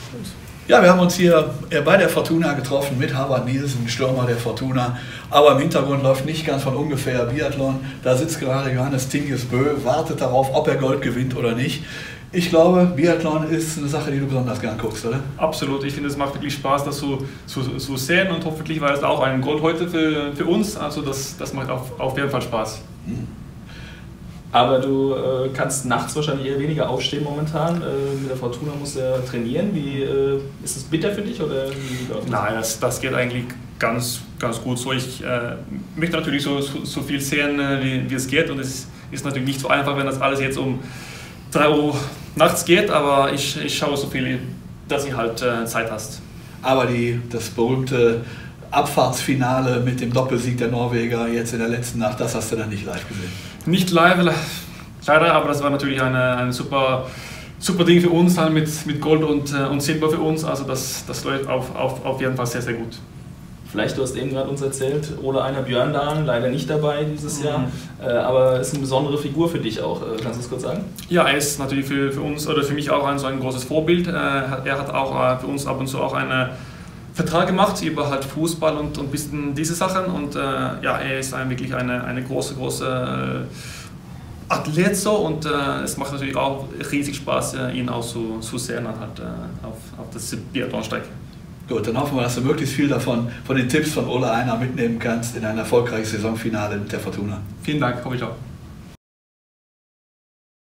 Ja, wir haben uns hier bei der Fortuna getroffen mit Harvard Nielsen, Stürmer der Fortuna. Aber im Hintergrund läuft nicht ganz von ungefähr Biathlon. Da sitzt gerade Johannes Tingesbö, wartet darauf, ob er Gold gewinnt oder nicht. Ich glaube, Biathlon ist eine Sache, die du besonders gern guckst, oder? Absolut. Ich finde, es macht wirklich Spaß, das zu sehen, und hoffentlich war es auch ein Gold heute für uns. Also das macht auf jeden Fall Spaß. Aber du kannst nachts wahrscheinlich eher weniger aufstehen momentan. Mit der Fortuna musst du ja trainieren. Ist es bitter für dich? Oder Nein, das geht eigentlich ganz gut so. Ich möchte natürlich so viel sehen, wie es geht. Und es ist natürlich nicht so einfach, wenn das alles jetzt um 3 Uhr nachts geht. Aber ich schaue so viel, dass ich halt Zeit hast. Aber das berühmte Abfahrtsfinale mit dem Doppelsieg der Norweger jetzt in der letzten Nacht, das hast du dann nicht live gesehen? Nicht live, leider, aber das war natürlich ein super Ding für uns, dann mit Gold und Silber für uns. Also das läuft auf jeden Fall sehr, sehr gut. Vielleicht, du hast eben gerade uns erzählt, Ole Einar Björndalen, leider nicht dabei dieses Jahr, aber ist eine besondere Figur für dich auch. Kannst du das kurz sagen? Ja, er ist natürlich für uns oder für mich auch so ein großes Vorbild. Er hat auch für uns ab und zu auch einen Vertrag gemacht über halt Fußball und ein bisschen diese Sachen. Und ja, er ist wirklich eine große Athlet so, und es macht natürlich auch riesig Spaß, ihn auch zu sehen halt, auf der Biathlonstrecke. Gut, dann hoffen wir, dass du möglichst viel von den Tipps von Ole Einar mitnehmen kannst in ein erfolgreiches Saisonfinale mit der Fortuna. Vielen Dank, hoffe ich auch.